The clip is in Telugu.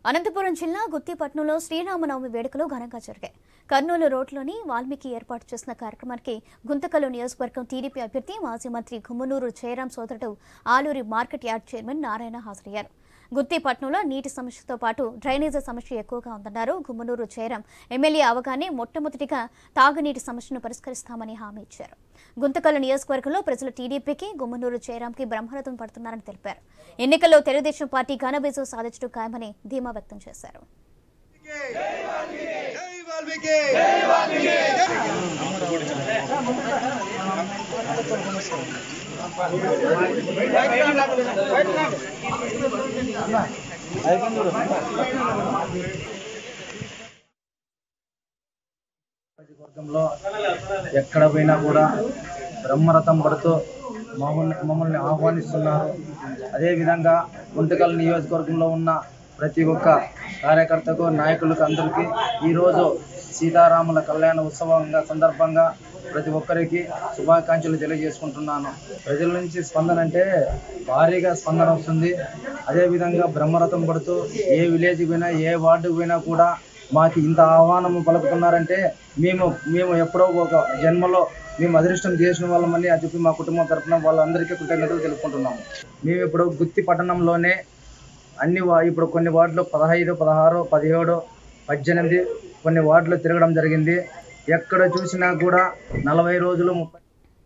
అనంతపురం జిల్లా గుత్తిపట్నంలో శ్రీరామనవమి వేడుకలు ఘనంగా జరిగాయి. కర్నూలు రోడ్లోని వాల్మీకి ఏర్పాటు చేసిన కార్యక్రమానికి గుంతకల్లు నియోజకవర్గం టీడీపీ అభ్యర్థి మాజీ మంత్రి గుమ్మనూరు జయరాం సోదరుడు ఆలూరి మార్కెట్ యార్డ్ చైర్మన్ నారాయణ హాజరయ్యారు. గుత్తిపట్నంలో నీటి సమస్యతో పాటు డ్రైనేజీ సమస్య ఎక్కువగా ఉందన్నారు. గుమ్మనూరు జయరాం ఎమ్మెల్యే అవగానే మొట్టమొదటిగా తాగునీటి సమస్యను పరిష్కరిస్తామని హామీ ఇచ్చారు. గుంతకల్లు నియోజకవర్గంలో ప్రజలు టీడీపీకి, గుమ్మనూరు జయరాంకి బ్రహ్మరథం పడుతున్నారని తెలిపారు. ఎన్నికల్లో తెలుగుదేశం పార్టీ ఘన విజయం సాధించడం ఖాయమని ధీమా వ్యక్తం చేశారు. ఎక్కడ పోయినా కూడా బ్రహ్మరథం పడుతూ మమ్మల్ని ఆహ్వానిస్తున్నారు. అదేవిధంగా గుంతకల్ నియోజకవర్గంలో ఉన్న ప్రతి ఒక్క కార్యకర్తకు, నాయకులకు అందరికీ ఈరోజు సీతారాముల కళ్యాణ ఉత్సవంగా సందర్భంగా ప్రతి ఒక్కరికి శుభాకాంక్షలు తెలియజేసుకుంటున్నాను. ప్రజల నుంచి స్పందన అంటే భారీగా స్పందన వస్తుంది. అదేవిధంగా బ్రహ్మరథం పడుతూ ఏ విలేజ్కి పోయినా, ఏ వార్డుకు పోయినా కూడా మాకు ఇంత ఆహ్వానం పలుకుతున్నారంటే మేము ఎప్పుడో ఒక జన్మలో మేము అదృష్టం చేసిన వాళ్ళమని అని చెప్పి మా కుటుంబం తరఫున వాళ్ళందరికీ కృతజ్ఞతలు తెలుపుకుంటున్నాము. మేము ఇప్పుడు గుత్తి పట్టణంలోనే ఇప్పుడు కొన్ని వార్డులు 15, 16, 17, 18 కొన్ని వార్డులు తిరగడం జరిగింది. ఎక్కడ చూసినా కూడా 40 రోజులు 30